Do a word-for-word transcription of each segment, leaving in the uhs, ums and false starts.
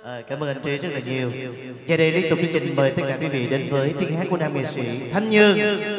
À, cảm ơn anh Trí rất là nhiều. Và đây liên tục chương trình mời tất cả quý vị đến với tiếng hát của nam nghệ sĩ Thanh Nhường.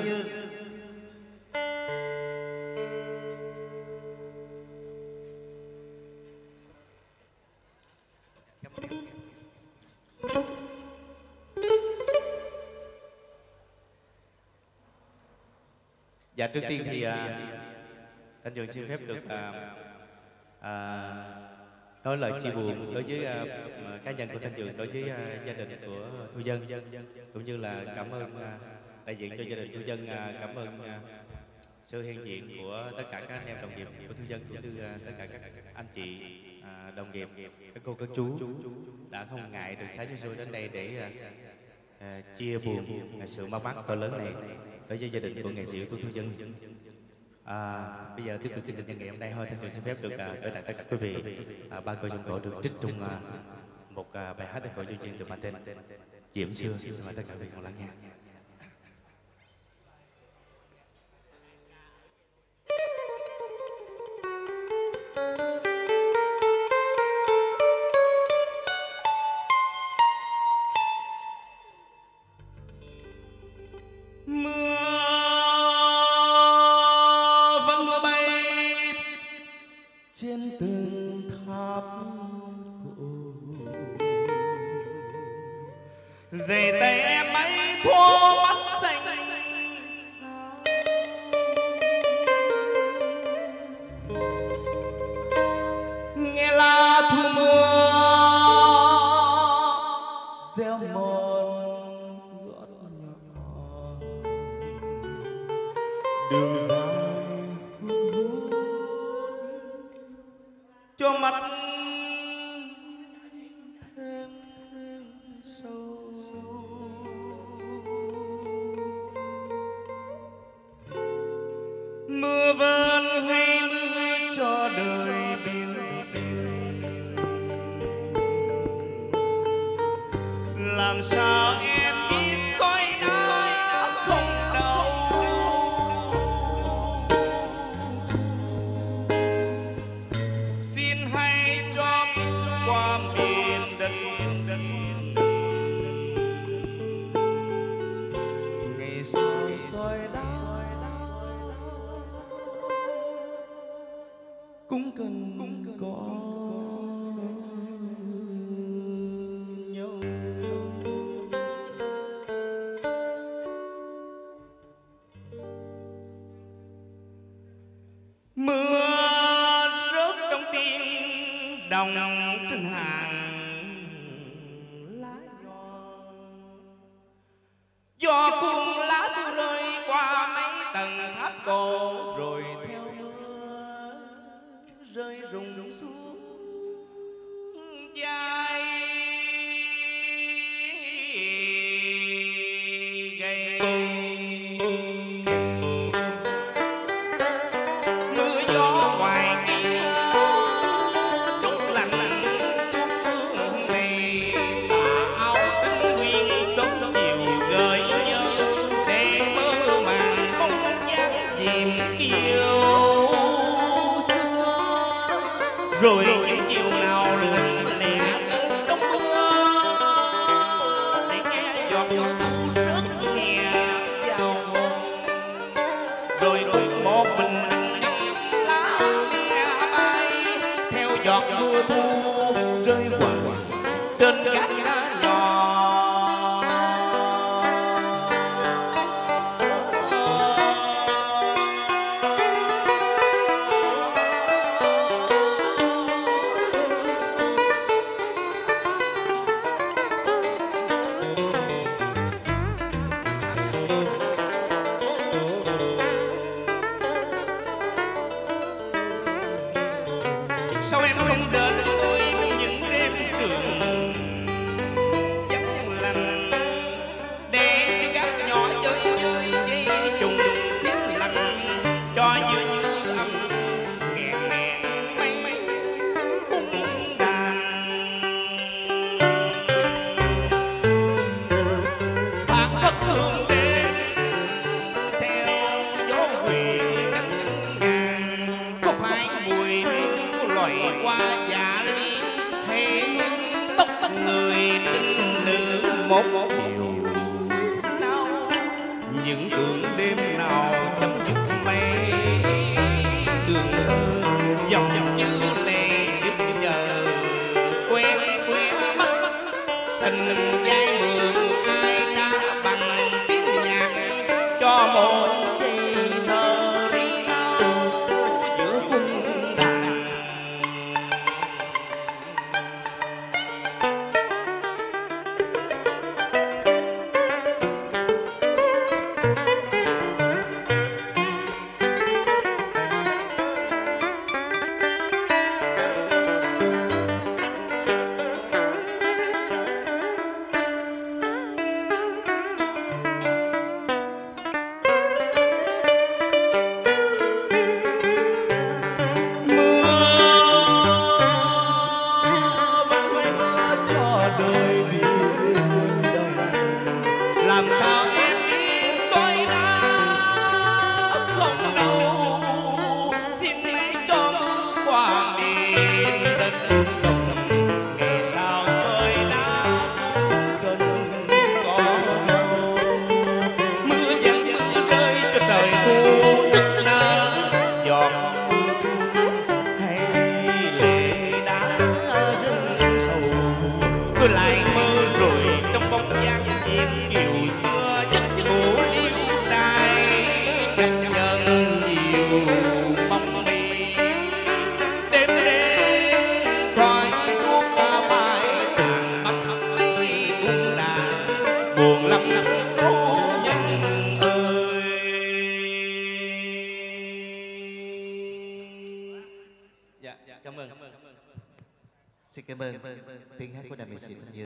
Dạ trước tiên thì uh, Thanh Nhường xin phép được uh, uh, nói lời chia buồn đối với uh, cá nhân của Thanh Nhường, đối với uh, gia đình của Thu Dân, cũng như là cảm ơn uh, đại diện cho gia đình Thu Dân, uh, cảm ơn uh, sự hiện diện của tất cả các anh em đồng nghiệp của Thu Dân, cũng như uh, tất cả các anh chị uh, đồng nghiệp, các cô các chú đã không ngại được sáng xuôi đến đây để uh, uh, chia buồn sự mất mát to lớn này đối với gia đình của nghệ sĩ ưu tú Thu Dân. À, bây giờ tiếp tục chương trình văn nghệ hôm nay thôi, Thanh Nhường xin phép được uh, gửi tặng tất cả quý vị uh, ba câu trong cổ được trích trong uh, một uh, bài hát tân cổ du duyên được mang tên Diễm Xưa. Xin mời tất cả quý vị cùng lắng nghe. Giày tay em ấy thua mắt xanh sao, nghe lá thu mưa gieo mòn gót nhỏ, đường dài hút hút cho mắt thêm sâu. Mưa vơn hay mưa cho đời biển, làm sao em biết soi đá không đau. Xin hãy cho mưa qua miền đất, ngày sao soi đá cũng cần cũng có nhau. Mưa rớt trong tim đồng trên hàng lá giòn, gió cuồng lá thu rơi qua mấy tầng tháp cổ, rồi theo mưa rơi rụng xuống vai gầy. Mưa gió ngoài kia trút lạnh xuống phương này, tà áo tinh nguyên sống chiều gợi nhớ để mơ màng bóng dáng dìm kiêu xưa. Rồi những chiều nào lạnh lẽ trong mưa để nghe giọt mưa thu rớt nhẹ vào hồn, rồi cùng một mình anh đem lá me bay theo giọt mưa thu rơi hoài trên gác đá nhỏ. Sao em không đến tôi những đêm trường một chiều nào những đường đêm nào chấm dứt mây đường dòng như lệ dứt giờ quen quen mắt tình dây mượn ai đã bằng tiếng nhạc cho một giây thơ ri nao giữa cung đàn. Làm sao em đi xói đá không đâu, xin hãy cho mưa qua miền đất rộng. Ngày sao xói đá cần có đâu, mưa vẫn mưa rơi cho trời thu nức nở, giọt mưa tuôn hay lệ đá rơi sầu. Tôi lại mơ rồi trong bóng dáng yên kiều xưa giấc ngủ liêu trai cách nhân nhiều mong mi đêm đêm khói thuốc ca phai tàn bắt mây cung đàn buồn lắm cô nhân ơi. Dạ, cảm ơn. Xin cảm ơn tiếng hát của đàm nghệ sĩ Thanh Dương.